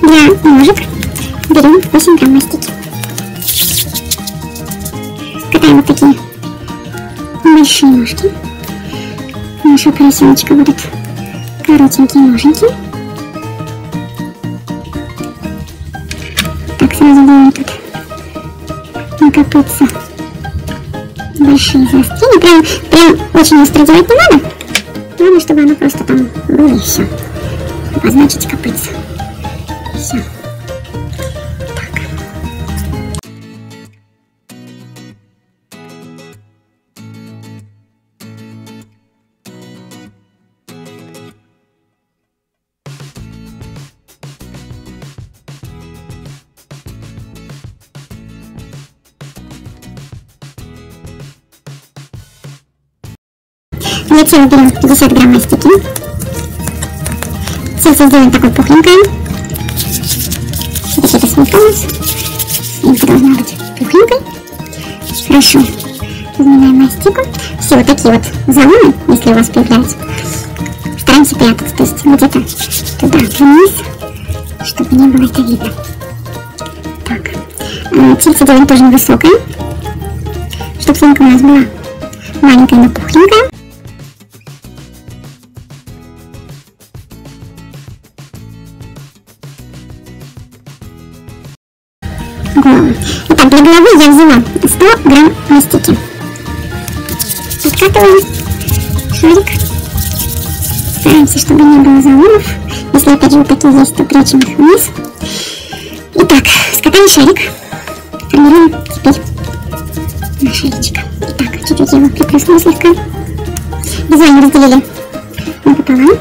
для ножек берем 8 грамм мастики. Катаем вот такие большие ножки. У нашего поросеночка будут коротенькие ноженьки. Так, сразу делаем тут накопытся большие заострения. Прям очень остро делать не надо. Главное, чтобы оно просто там было и все. Обозначить копытца. Все. Так. Для тела берем 50 грамм мастики. Тельце сделаем такое пухленькое. Вот это свинка у нас. Свинка должна быть пухленькой. Хорошо. Разминаем мастику. Все вот такие вот заломы, если у вас появляются, стараемся прятать. То есть где-то туда вниз, чтобы не было это видно. Так. Тельце делаем тоже невысокое, чтобы свинка у нас была маленькая, но пухленькая. Голову. Итак, для головы я взяла 100 грамм мастики. Откатываем шарик. Стараемся, чтобы не было заломов. Если опять же вот такие есть, то прячем их вниз. Итак, скатали шарик. Формируем теперь на шаричек. Итак, чуть-чуть его приплюснули слегка. Визуально разделили напополам.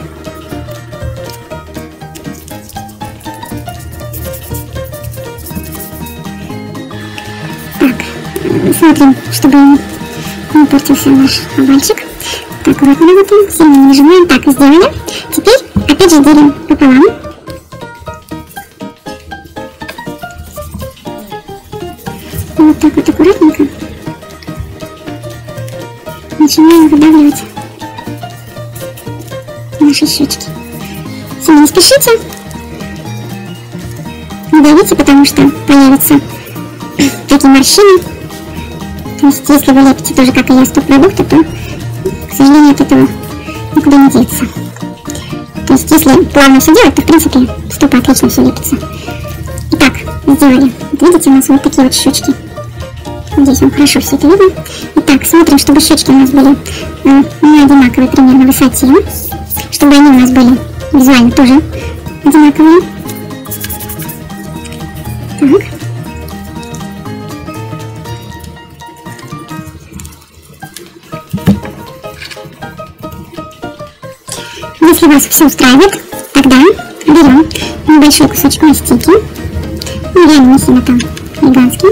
Смотрим, чтобы не портился наш овальчик. Так, аккуратно работаем, сильно не нажимаем. Так, сделали. Теперь опять же делим пополам. Вот так вот аккуратненько начинаем выдавливать наши щечки. Сильно не спешите. Не давите, потому что появятся такие морщины. То есть, если вы лепите тоже, как и я, стоп-продукты, то, к сожалению, от этого никуда не деться. То есть, если плавно все делать, то, в принципе, стопы отлично все лепится. Итак, сделали. Вот видите, у нас вот такие вот щечки. Здесь вам хорошо все это видно. Итак, смотрим, чтобы щечки у нас были на одинаковой примерно высоте. Чтобы они у нас были визуально тоже одинаковые. Так. Если вас все устраивает, тогда берем небольшой кусочек мастики. Реально не сильно там гигантский.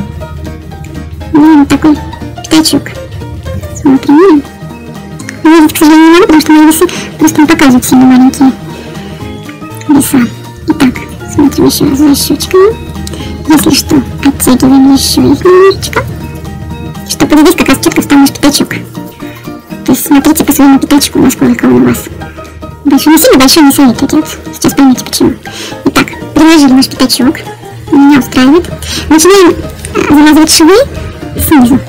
Берем такой пятачок. Смотрим. Видеть, к сожалению, не надо, потому что мои весы просто не показывают сильно маленькие веса. Итак, смотрим еще раз за щечками. Если что, оттягиваем еще их немножечко, чтобы здесь как раз четко встал наш пятачок. То есть смотрите по своему пятачку, насколько он у вас. Большой не сильно, большой не советую делать. Сейчас поймете почему. Итак, приложили наш пятачок. Меня устраивает. Начинаем завязывать швы снизу.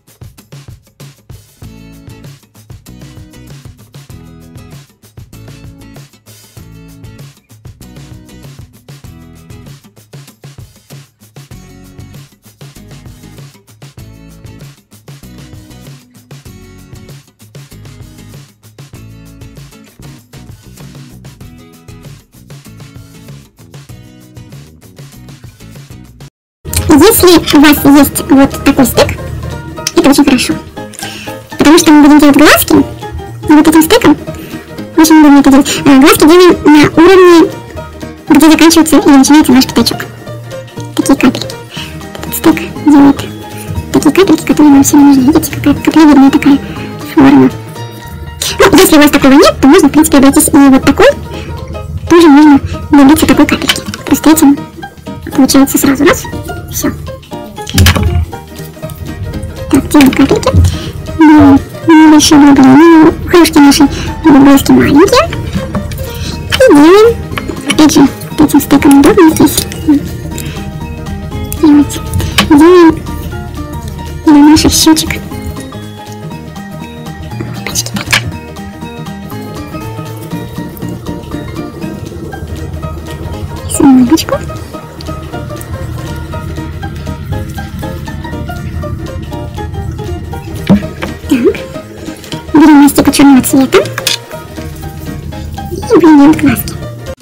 Если у вас есть вот такой стык, это очень хорошо. Потому что мы будем делать глазки вот этим стыком. Очень удобно это делать. Глазки делаем на уровне, где заканчивается и начинается наш пятачок. Такие капельки. Этот стык делает такие капельки, которые нам сильно нужны. Видите, какая каплевидная такая форма. Ну, если у вас такого нет, то можно, в принципе, обойтись и вот такой. Тоже можно добиться такой капельки. Просто этим получается сразу раз. Все. Так, делаем капельки. Небольшие углубления. Кружки наши глазки маленькие. И делаем, опять же, этим стыком слишком удобно здесь делать. Делаем для наших щечек. Почти так. Смычку. Берем мастику черного цвета и выделяем глазки.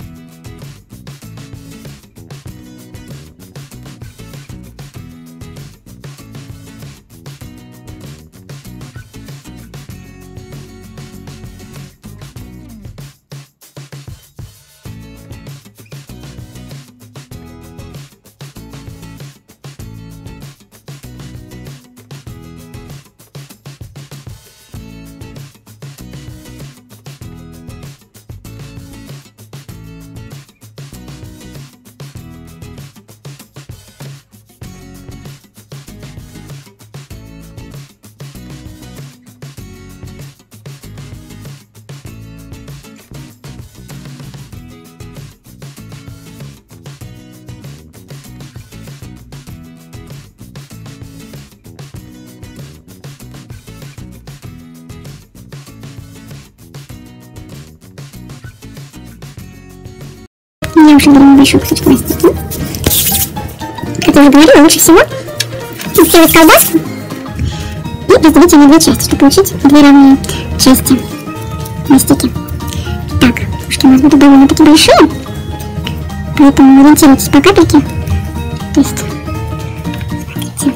Я уже беру небольшой кусочек мастики. Как я уже говорила, лучше всего сделать колбаску и разделить ее на две части, чтобы получить две равные части мастики. Так, ушки у нас будут довольно-таки большие, поэтому ориентируйтесь по капельке. То есть, смотрите,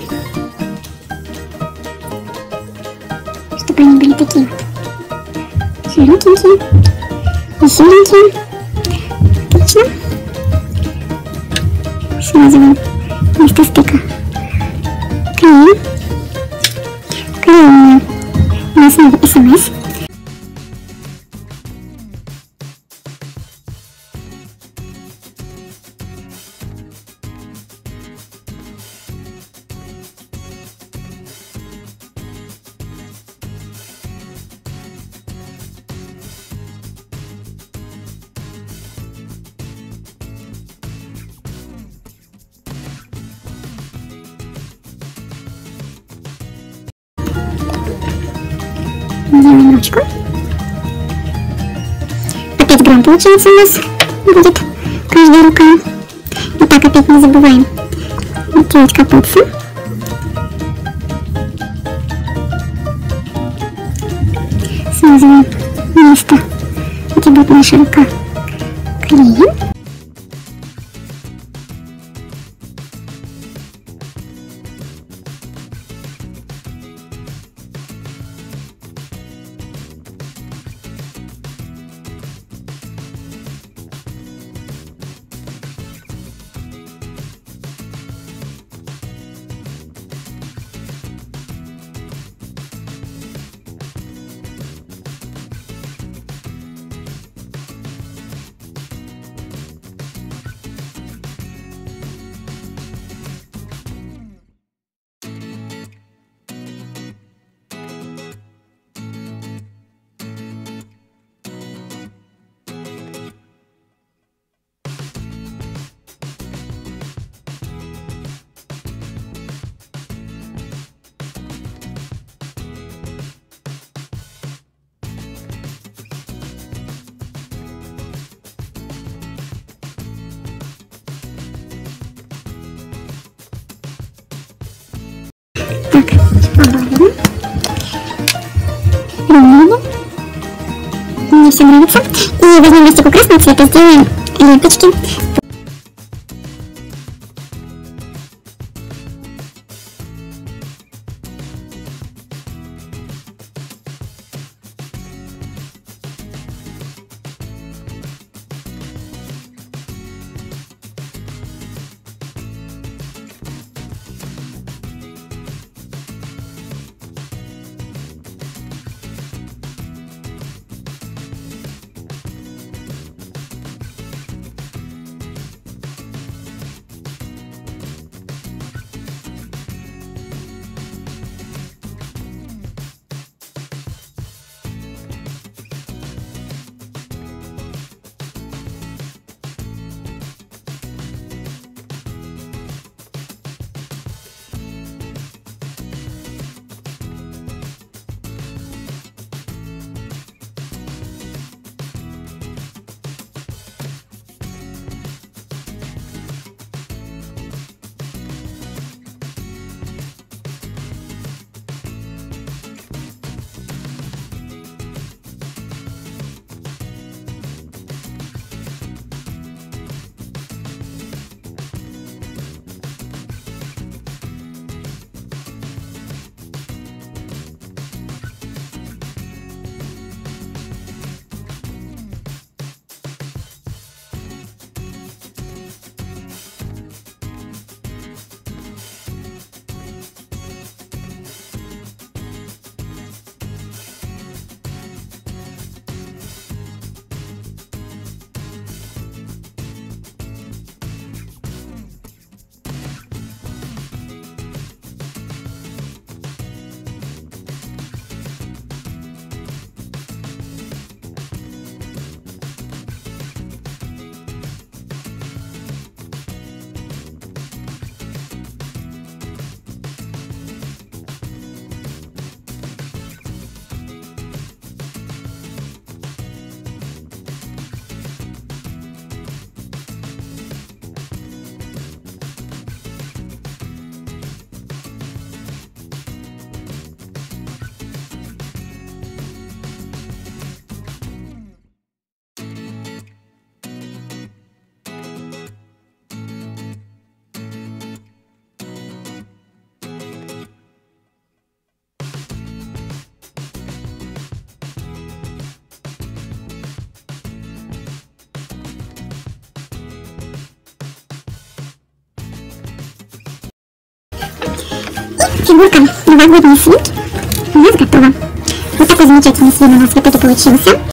чтобы они были такие вот широкенькие и синенькие. Отлично. Смазываем место стыка клеем. Клеим на основе СМС. Делаем ручку. По 5 грамм получается у нас будет каждая рука. И так опять не забываем делать капуцу. Смазываем место, где будет наша рука, клеем. Так, обводим. Ровно. Мне все нравится. И возьмем мастику красного цвета, сделаем ленточки. фигурка новогодней свинки у нас готова. Вот такой замечательный свин у нас в итоге получился.